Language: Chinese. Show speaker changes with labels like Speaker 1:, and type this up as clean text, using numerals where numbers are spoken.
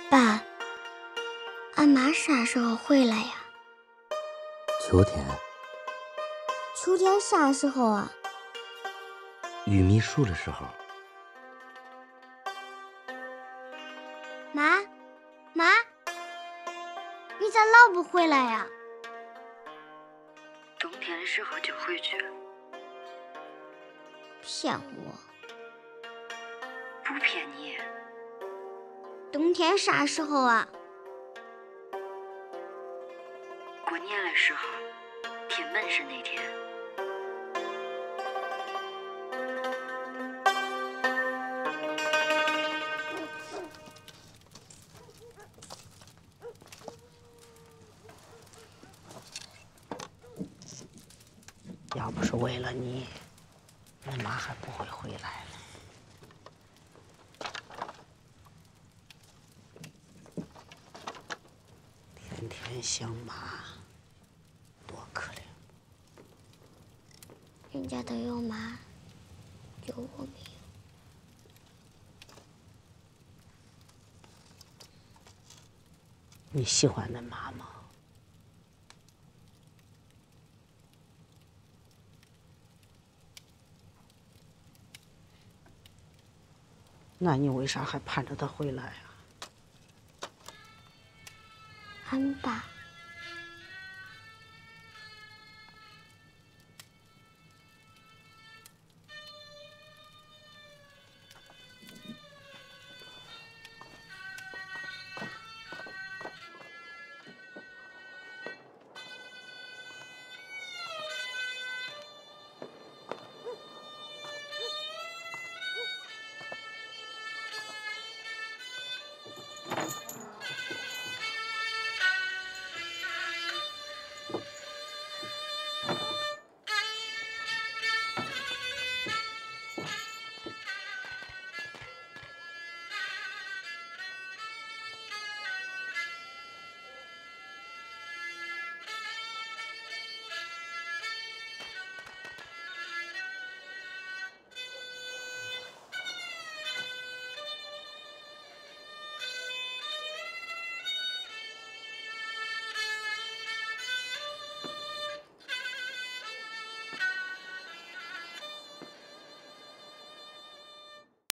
Speaker 1: 爸，俺妈啥时候回来呀？
Speaker 2: 秋天。
Speaker 1: 秋天啥时候啊？
Speaker 2: 玉米熟的时候。
Speaker 1: 妈，你咋老不回来呀？
Speaker 3: 冬天的时候就回去。
Speaker 1: 骗我！
Speaker 3: 不骗你。
Speaker 1: 冬天啥时候啊？
Speaker 3: 过年的时候，贴门神那天。
Speaker 4: 要不是为了你，我妈还不会回来了。天天想妈，多可怜。
Speaker 1: 人家都有妈，就我没有。
Speaker 4: 你喜欢恁妈吗？那你为啥还盼着她回来啊？
Speaker 1: 俺爸。